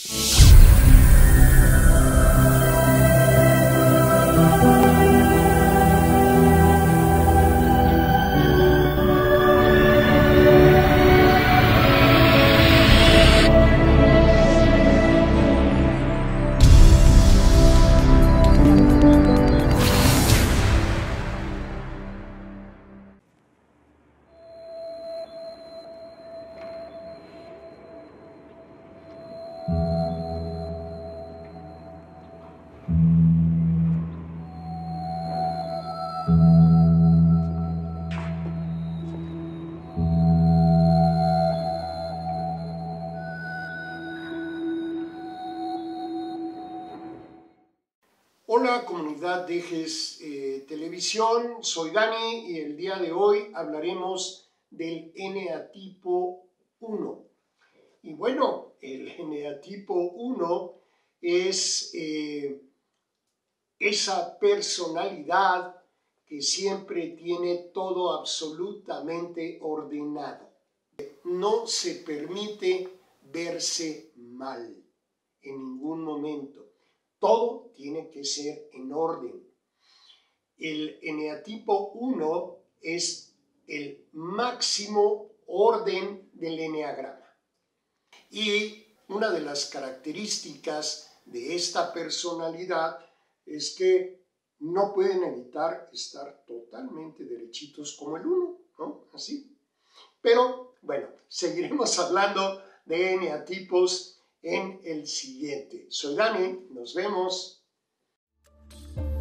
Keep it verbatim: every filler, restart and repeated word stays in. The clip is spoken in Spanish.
Hola comunidad de Ejes eh, Televisión, soy Dani y el día de hoy hablaremos del eneatipo uno. Y bueno, el eneatipo uno es eh, esa personalidad que siempre tiene todo absolutamente ordenado. No se permite verse mal en ningún momento. Todo tiene que ser en orden. El eneatipo uno es el máximo orden del eneagrama. Y una de las características de esta personalidad es que no pueden evitar estar totalmente derechitos como el uno, ¿no? Así. Pero, bueno, seguiremos hablando de eneatipos en el siguiente. Soy Dani, nos vemos.